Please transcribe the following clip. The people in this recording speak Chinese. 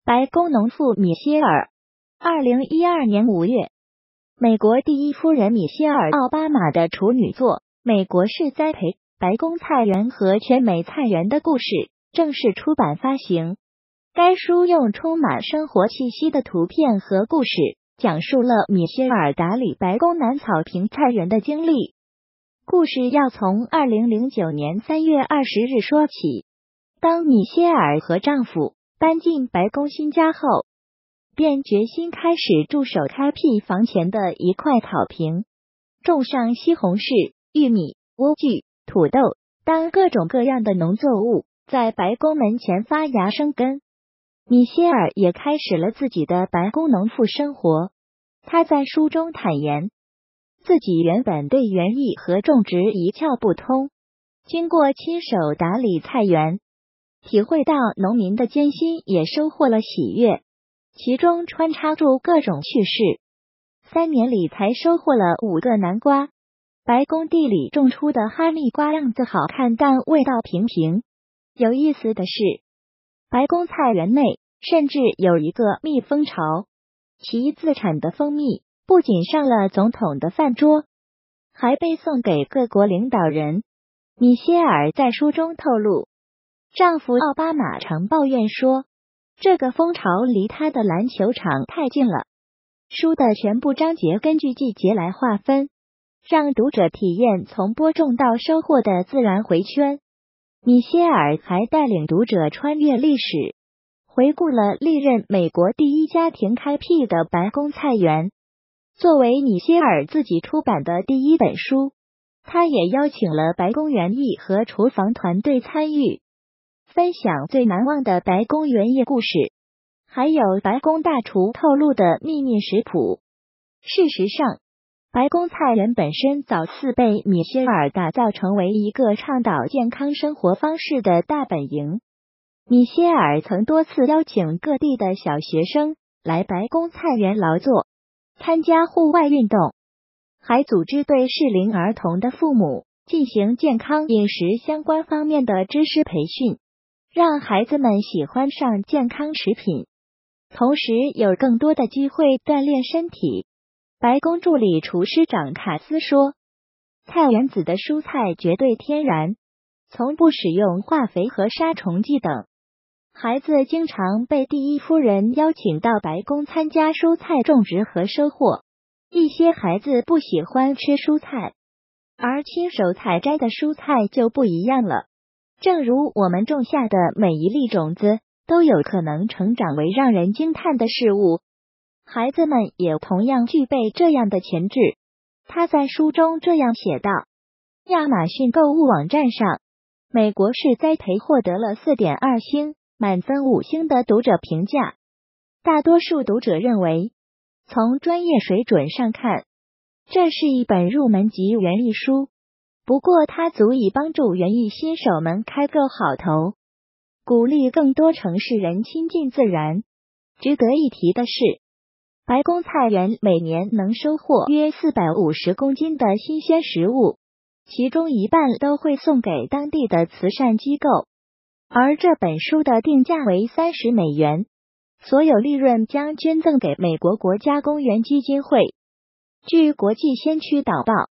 白宫农妇米歇尔。2012年5月，美国第一夫人米歇尔·奥巴马的处女作《美国式栽培：白宫菜园和全美菜园的故事》正式出版发行。该书用充满生活气息的图片和故事，讲述了米歇尔打理白宫南草坪菜园的经历。故事要从2009年3月20日说起。当米歇尔和丈夫搬进白宫新家后，便决心开始驻守开辟房前的一块草坪，种上西红柿、玉米、莴苣、土豆当各种各样的农作物，在白宫门前发芽生根。米歇尔也开始了自己的白宫农妇生活。他在书中坦言，自己原本对园艺和种植一窍不通，经过亲手打理菜园，体会到农民的艰辛，也收获了喜悦，其中穿插着各种趣事。3年里才收获了5个南瓜。白宫地里种出的哈密瓜样子好看，但味道平平。有意思的是，白宫菜园内甚至有一个蜜蜂巢，其自产的蜂蜜不仅上了总统的饭桌，还被送给各国领导人。米歇尔在书中透露，丈夫奥巴马常抱怨说，这个蜂巢离他的篮球场太近了。书的全部章节根据季节来划分，让读者体验从播种到收获的自然回圈。米歇尔还带领读者穿越历史，回顾了历任美国第一家庭开辟的白宫菜园。作为米歇尔自己出版的第一本书，他也邀请了白宫园艺和厨房团队参与，分享最难忘的白宫园艺故事，还有白宫大厨透露的秘密食谱。事实上，白宫菜园本身早似被米歇尔打造成为一个倡导健康生活方式的大本营。米歇尔曾多次邀请各地的小学生来白宫菜园劳作，参加户外运动，还组织对适龄儿童的父母进行健康饮食相关方面的知识培训，让孩子们喜欢上健康食品，同时有更多的机会锻炼身体。白宫助理厨师长卡斯说，菜园子的蔬菜绝对天然，从不使用化肥和杀虫剂等。孩子经常被第一夫人邀请到白宫参加蔬菜种植和收获。一些孩子不喜欢吃蔬菜，而亲手采摘的蔬菜就不一样了。正如我们种下的每一粒种子都有可能成长为让人惊叹的事物，孩子们也同样具备这样的潜质。他在书中这样写道，亚马逊购物网站上，美国式栽培获得了 4.2 星，满分5星的读者评价。大多数读者认为，从专业水准上看，这是一本入门级园艺书，不过它足以帮助园艺新手们开个好头，鼓励更多城市人亲近自然。值得一提的是，白宫菜园每年能收获约450公斤的新鲜食物，其中一半都会送给当地的慈善机构，而这本书的定价为$30，所有利润将捐赠给美国国家公园基金会。据国际先驱导报，